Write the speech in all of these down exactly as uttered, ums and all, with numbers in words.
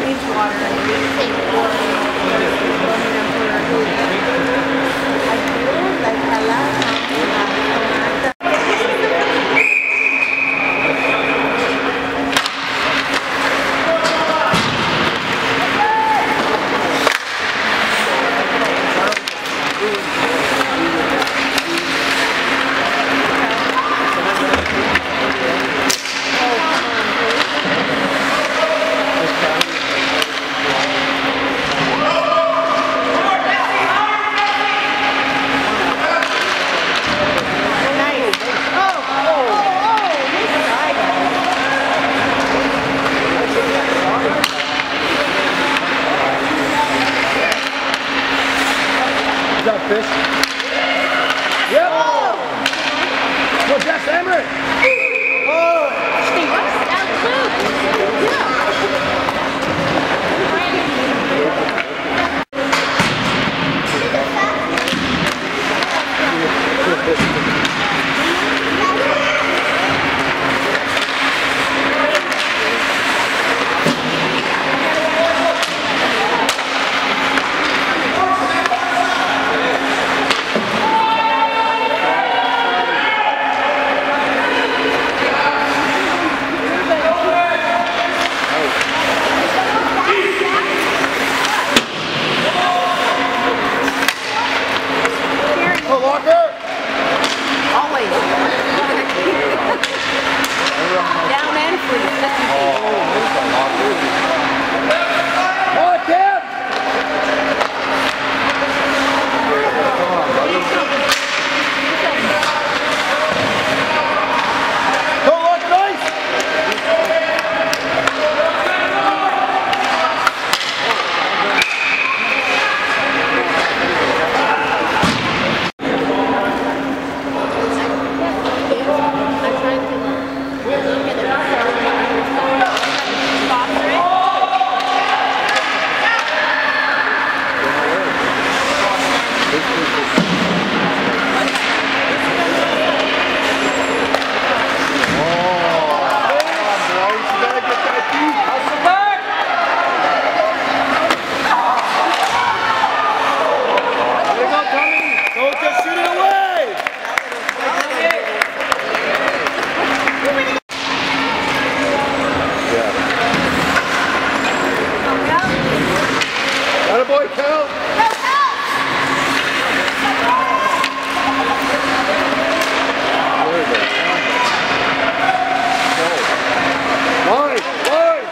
needs water. I feel like a lot. Is that fish? Yep! Oh! Go, Jess, hammer it! Oh! Down and free. Oh, Kim! Go, look, nice! Boy, Cal! Line! Line!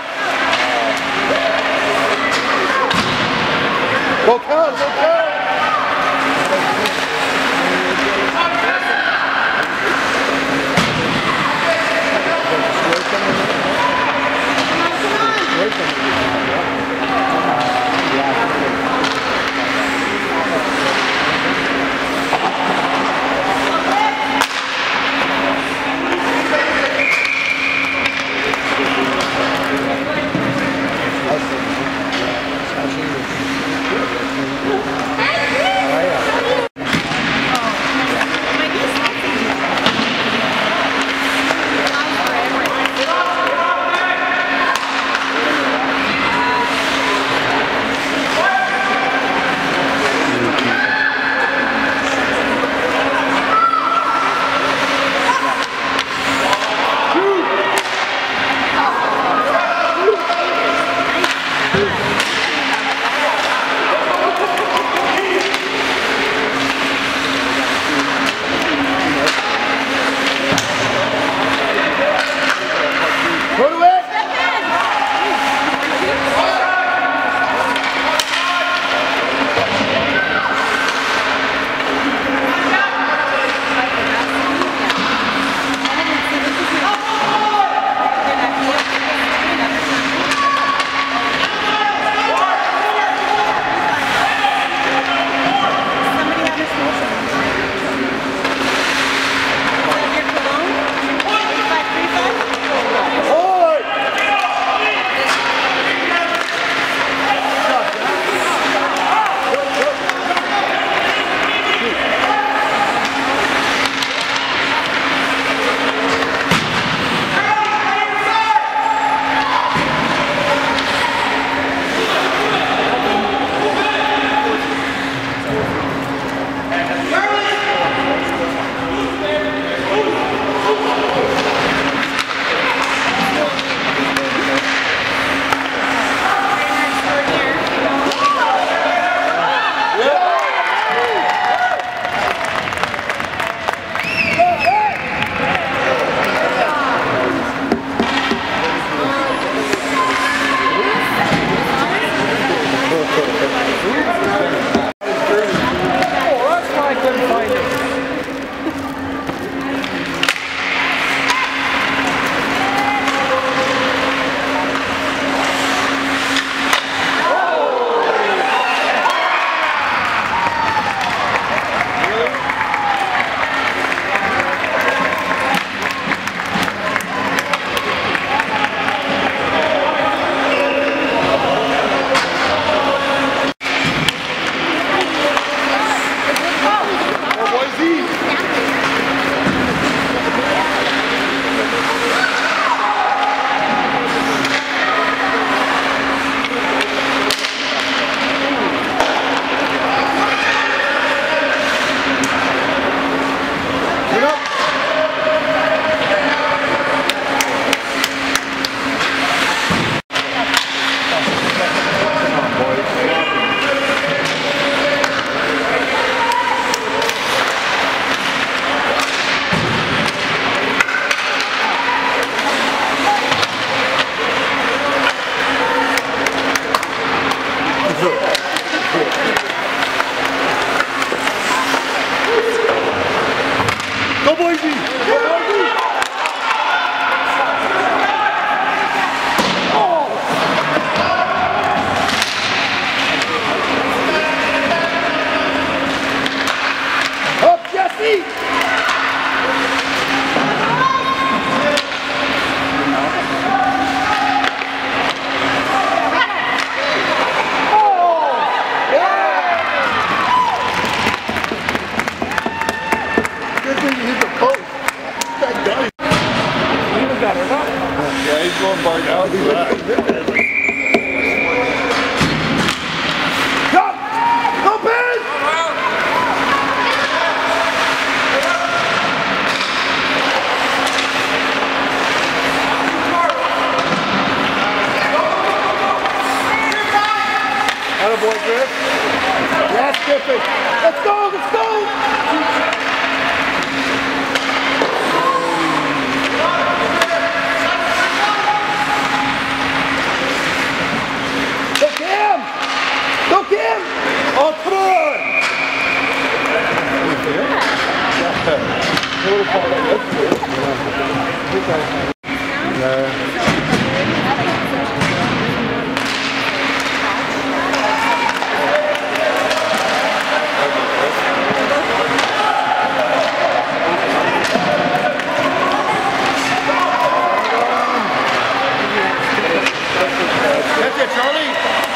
Go, Cal! Go, Cal! Thank you. Attaboy, Griff. Yes, Griffin. Let's go, let's go. Go Cam! Go Cam! Oh, come on! No. That's it, Charlie.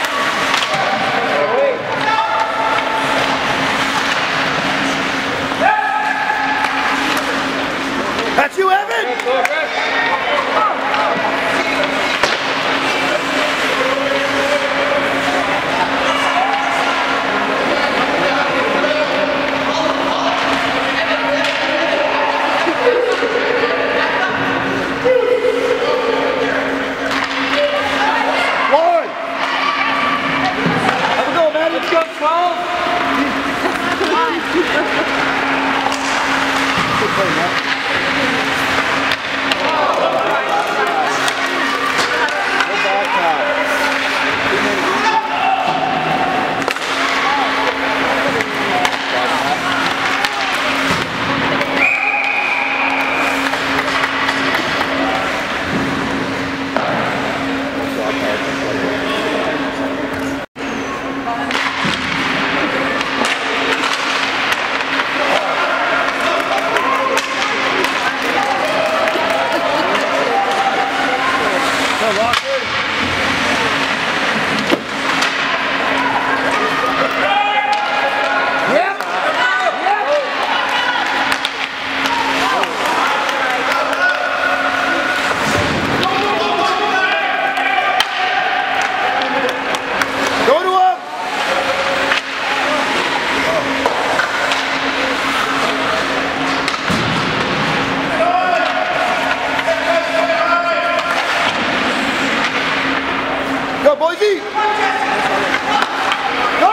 That's you, Evan. Go, Boise! Go!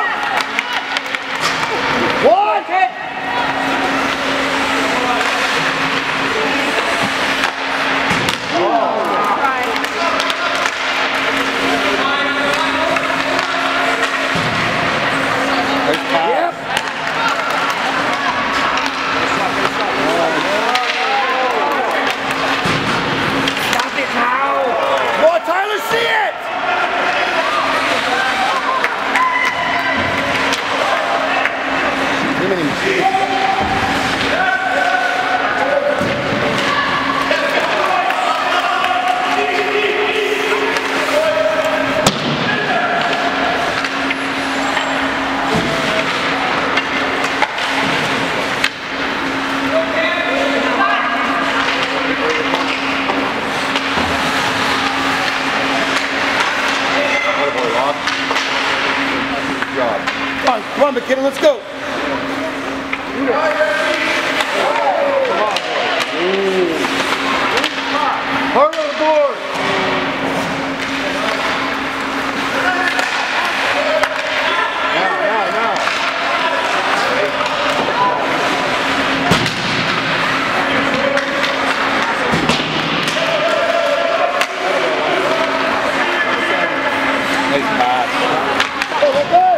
One! Hit! Yep. Stop it now! Come on, Tyler, see it! Come on, come on, McKinnon, let's go. Hard on the board. Now, now, now. Nice pass. Oh, let's go.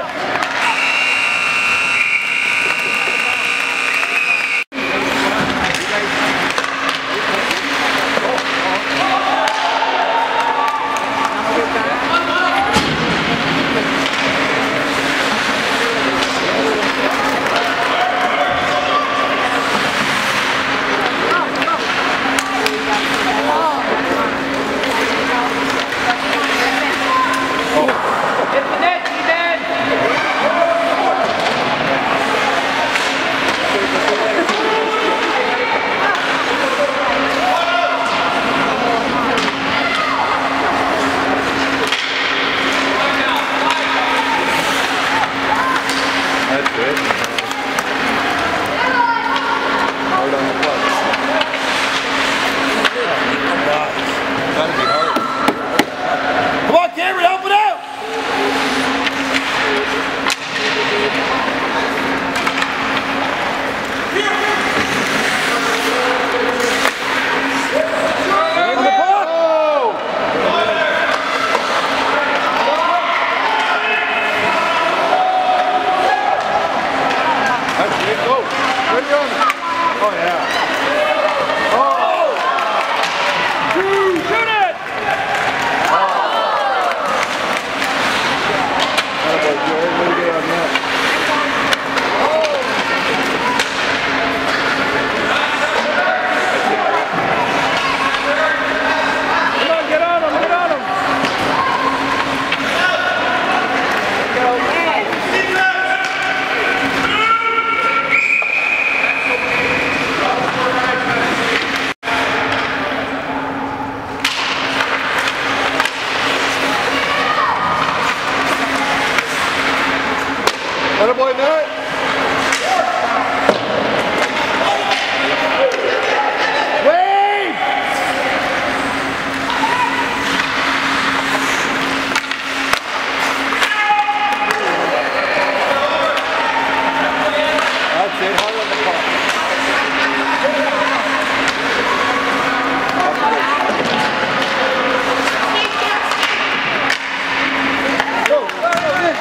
Come on, Cameron, help it out! Oh, yeah. Oh! Shoot, shoot it! Oh. Attaboy, Joey. Really good on that. Come on, get on him, get on him! Go, man! Attaboy, Matt. Wade! That's it. Hard on the puck. Go, go, go, in.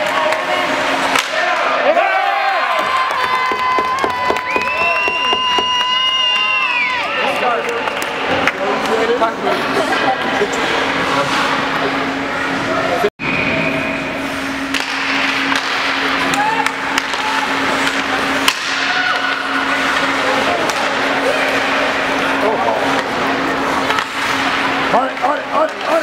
On it, on it, on it, on it.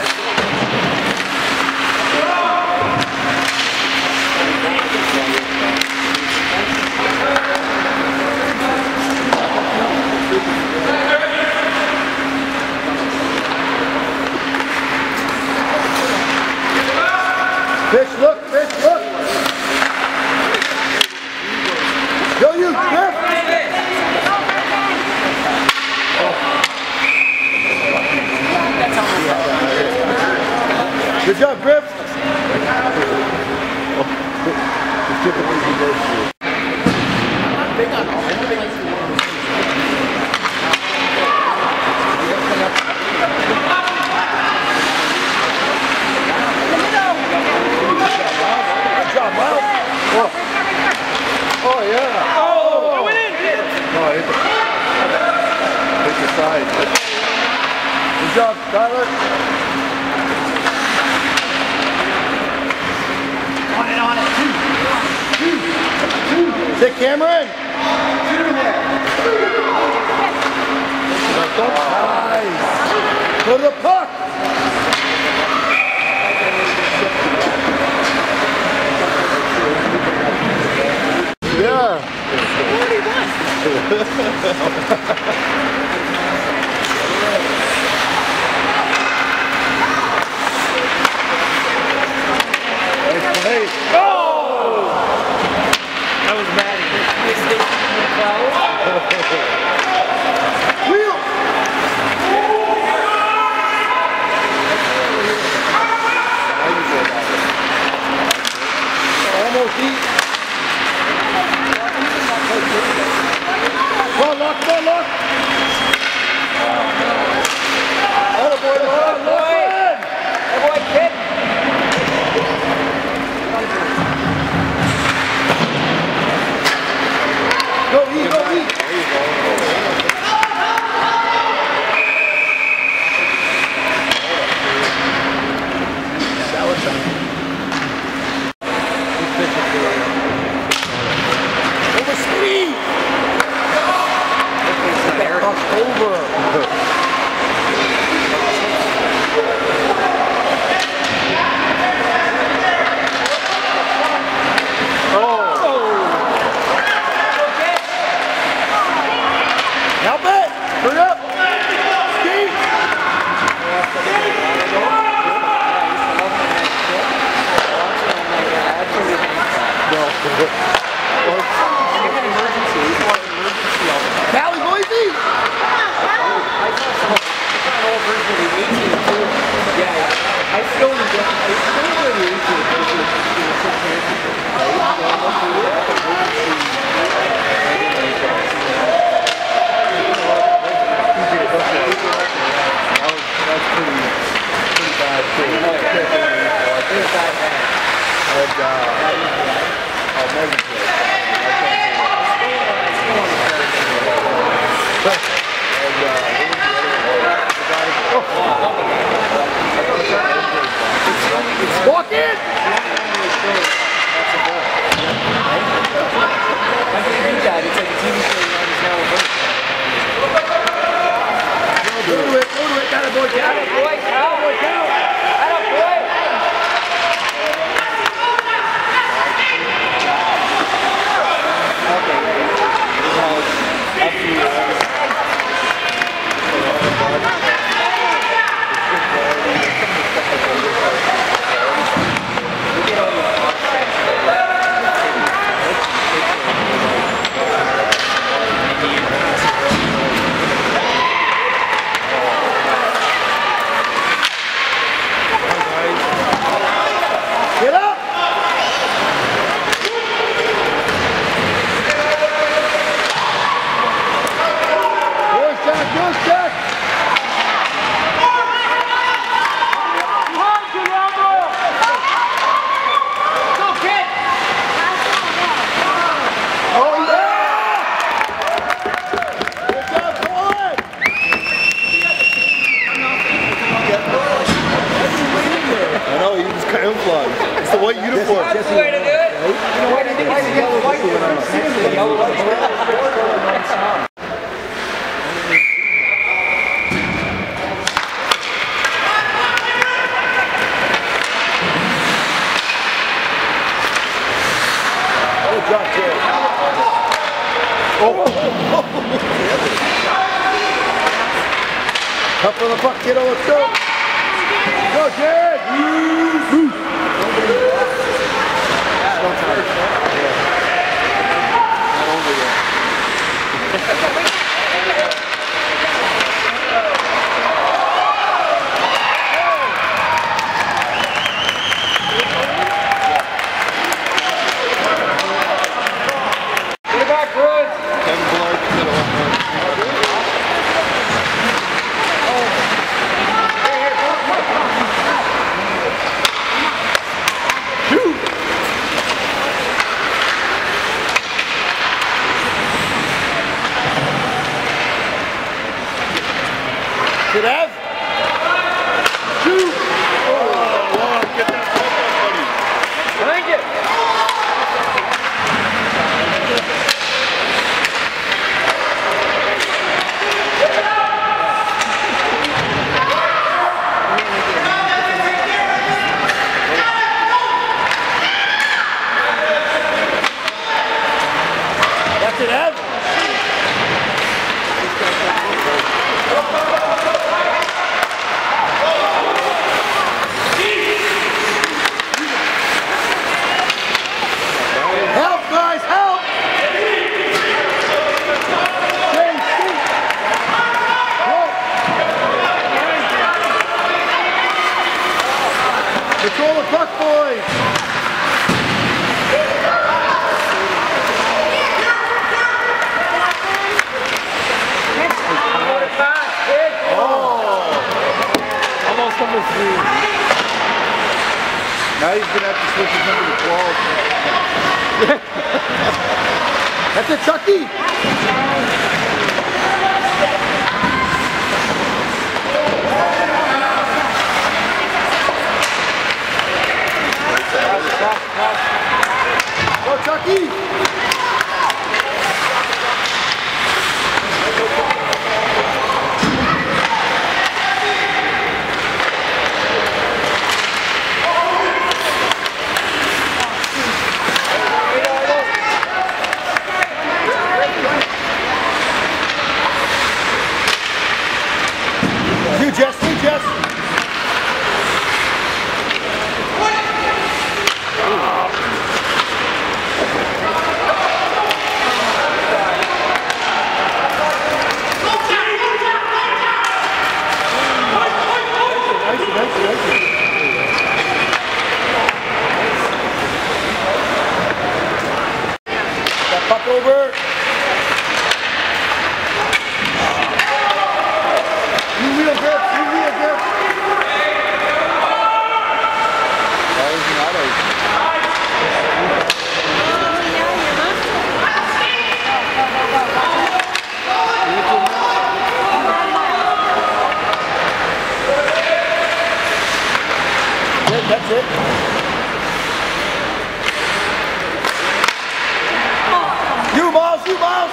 Fish, look, fish, look. Go you, Griff. Good job, Griff. Oh, yeah. Oh, it went in. No, it hit the side. Good job, Tyler. On it, on it. Say Cameron. Nice. To the puck. Yeah. forty-one. Nice play. Oh! That was Maddie. Wheel! Almost eat. Go, lock, go, lock. Attaboy, lock, lock. Attaboy, kid. Go, eat, go, eat. There you go. That was a... Walk in! Go to it, go to it, got a boy, got a boy, got a boy, got a boy. Get up! Good shot, good shot! Oh yeah! Good job, boy! I know, you just camouflage. It's the white uniform. That's the way to do it. You know what? I think it's the yellow light. The yellow light. Good job, kid. Oh, oh, oh, oh. Up for the puck, kiddo, let's go. Go, kid! Get it back, Bruce. Should have. Shoot! Oh, wow, get that ball back, buddy. Thank you. That's it, Ev. Help, guys, help! Chase, shoot! Go! Control the puck, boys! Almost number three. Now he's gonna have to switch his number to twelve. That's it, Chucky! Go, Chucky! You, Jess, you, Jess! That puck over. You wheel grip, you wheel grip. That was not open. That's That's it. You, Miles, you, Miles.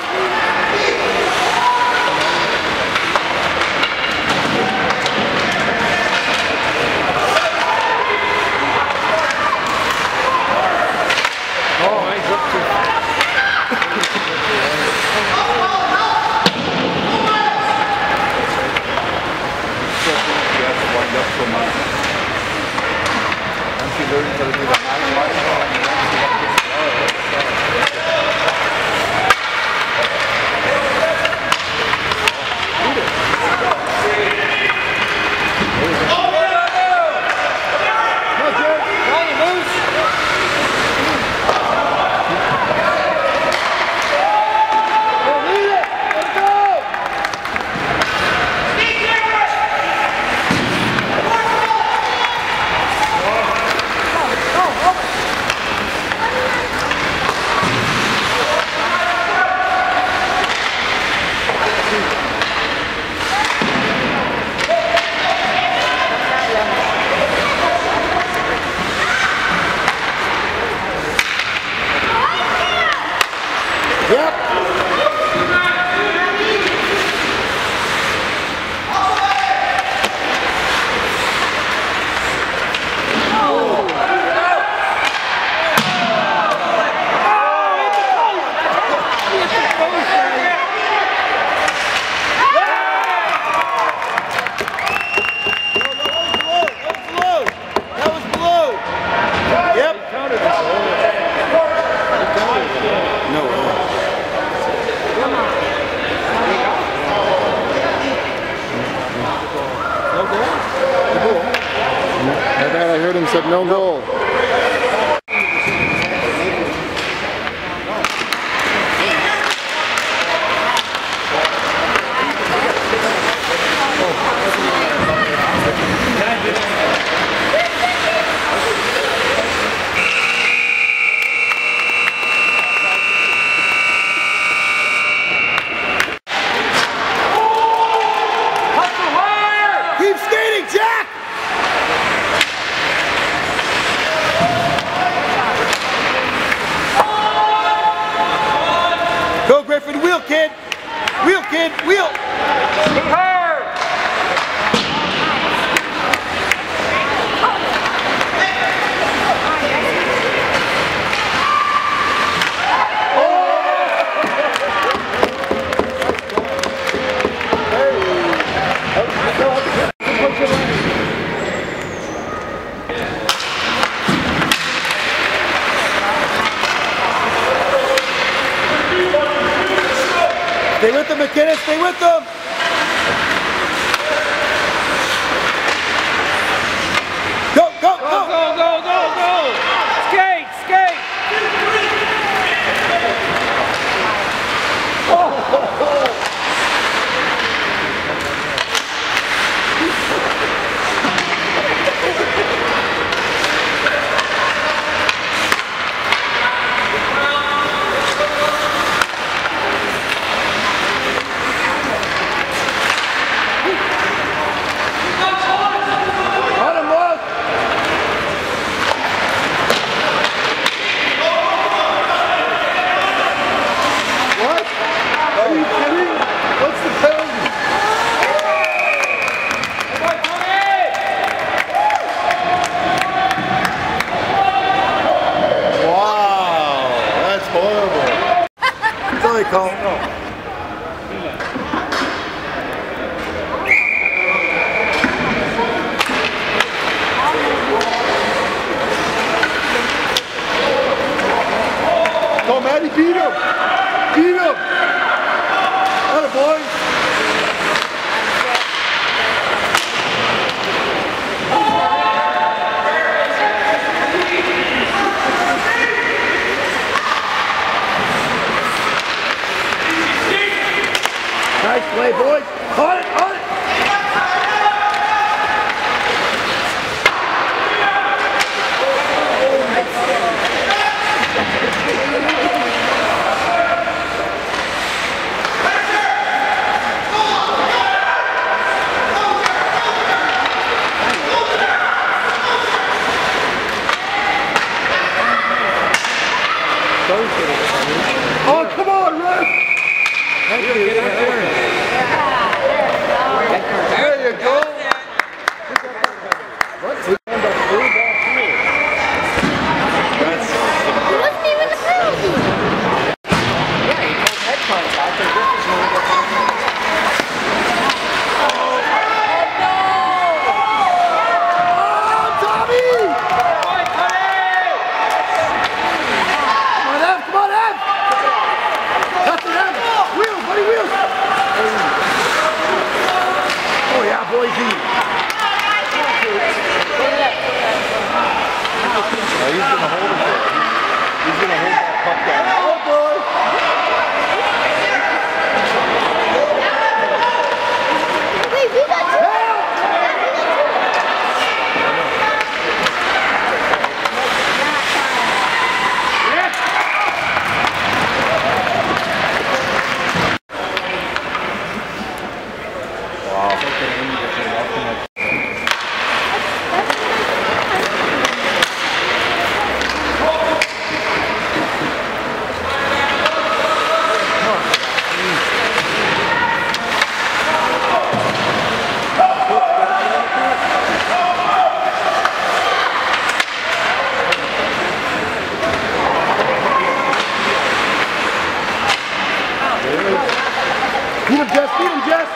Oh, he's up to... Wind up so much. Once you learn how to do the high line, I heard him said no goal. Keep skating, Jack! Go Griffin, wheel kid! Wheel kid, wheel! Stay with them, McKinnon, stay with them! Go, go, go! Go, go, go, go, go! Skate, skate! Call. Go, Maddie, beat him! Beat him! Atta boy! Nice play, boys. On it, on it. Oh, come on, Russ! Thank you. Get up there. There you go. What? We found a blue back here. That's... He wasn't even the penalty. Yeah, he told head contact and Griffiths when we get back. Beat him, Jess! Beat him, Jess!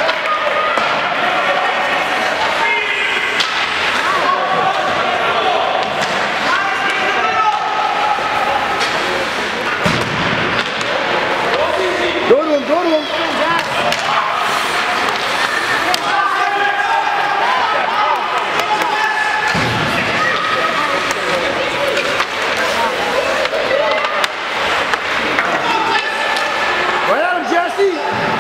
Go to him, go to him! Right at him, Jesse!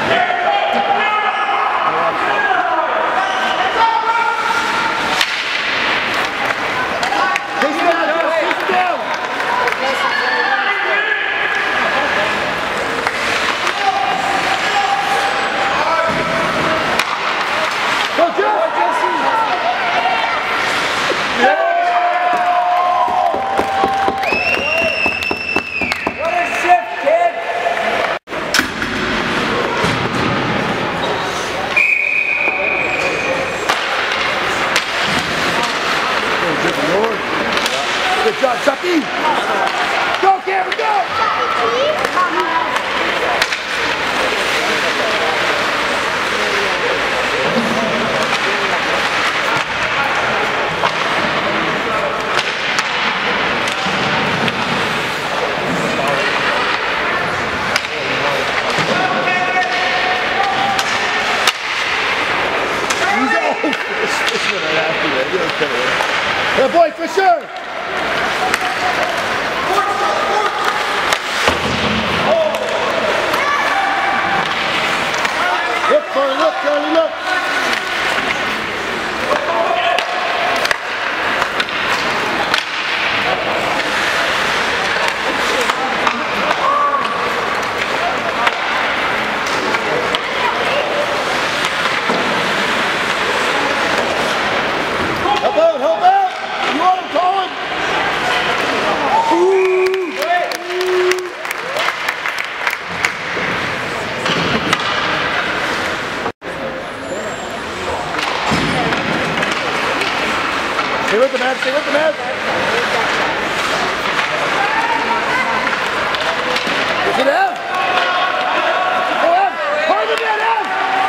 Good job, Chucky! Go, Cameron, go! Good boy, for sure! Look, Charlie, look, Charlie, look! Help out, help out! You want him, Colin? Ooh! Stay with the man, stay with the man. Is it Ev? Go Ev! Hard to get Ev!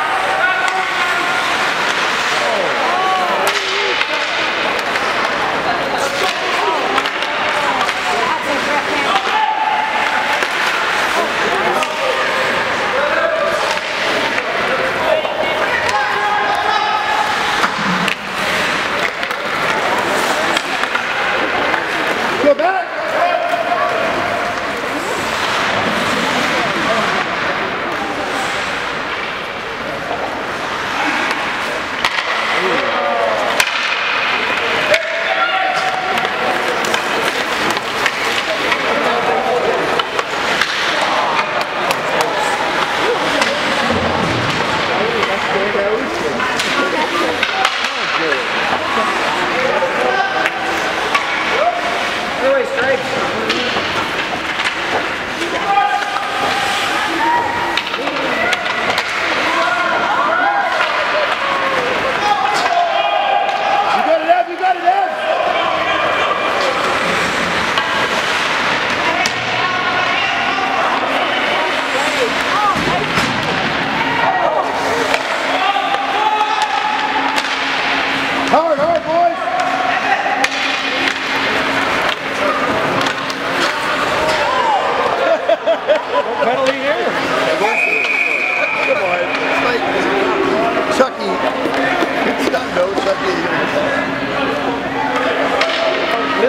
Go back!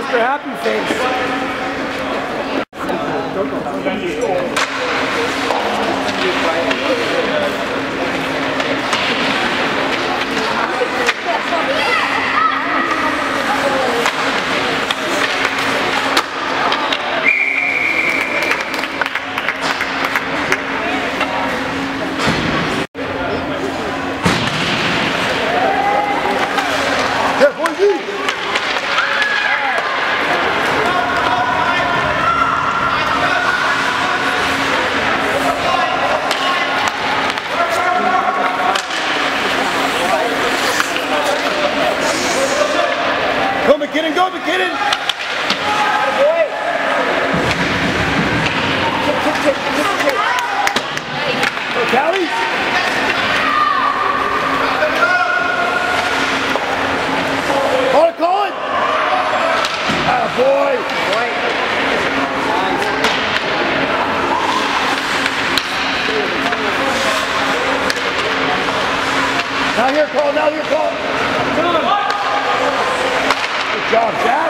Mister Happy Face. Go McKinnon, go McKinnon! Go Callie! Call it, call it! Ah, boy! Now here, call, now here, call! Good job, Jack!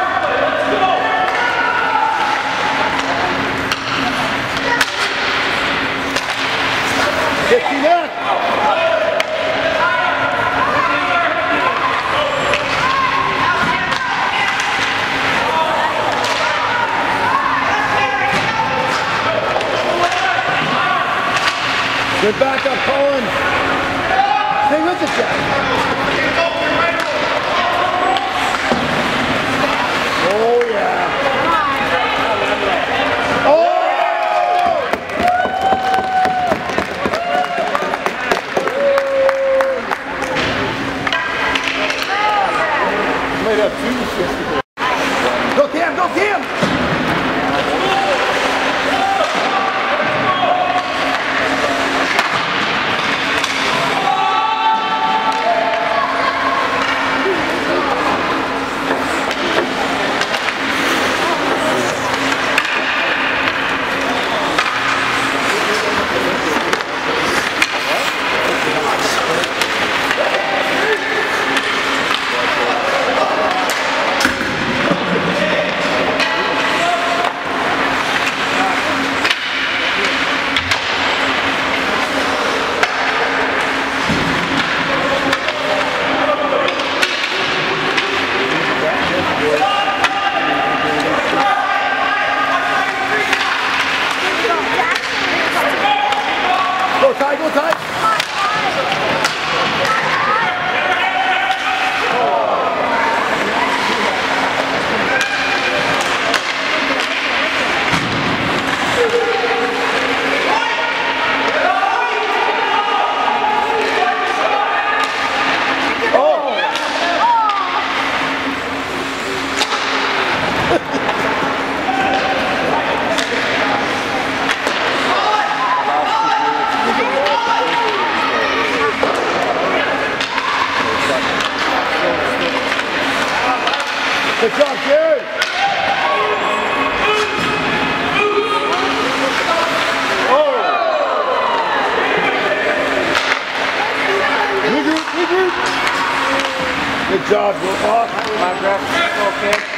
fifty-nine! Good backup, Colin. Stay with it, Jack. Oh, yeah. Oh! Might have two assists. Go Cam, go Cam! Go Ty, go Ty! Good job, Jared! Oh! Regroup, regroup! Good job, Will. My breath. Okay.